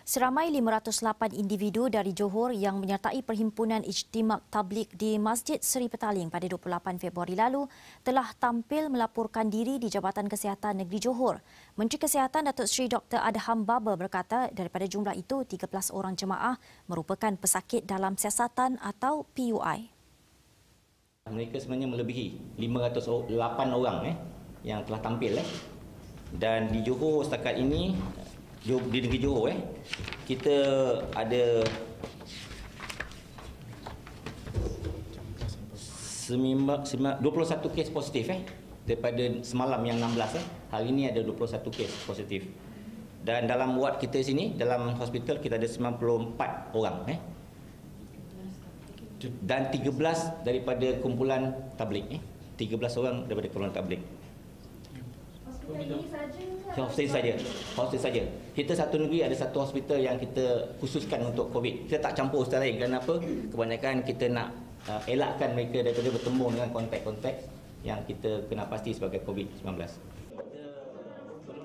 Seramai 508 individu dari Johor yang menyertai Perhimpunan Ijtimak Tabligh di Masjid Seri Petaling pada 28 Februari lalu telah tampil melaporkan diri di Jabatan Kesihatan Negeri Johor. Menteri Kesihatan Datuk Seri Dr. Adham Baba berkata daripada jumlah itu 13 orang jemaah merupakan pesakit dalam siasatan atau PUI. Mereka sebenarnya melebihi 508 orang yang telah tampil. Dan di Johor setakat ini, di negeri Johor kita ada 21 kes positif daripada semalam yang 16 hari ini ada 21 kes positif. Dan dalam ward kita sini, dalam hospital kita ada 94 orang dan 13 daripada kumpulan tabligh 13 orang daripada kumpulan tabligh. Hospital saja. Kita satu negeri ada satu hospital yang kita khususkan untuk COVID. Kita tak campur hospital lain. Kenapa? Kebanyakan kita nak elakkan mereka daripada bertemu dengan kontak-kontak yang kita kena pasti sebagai COVID-19.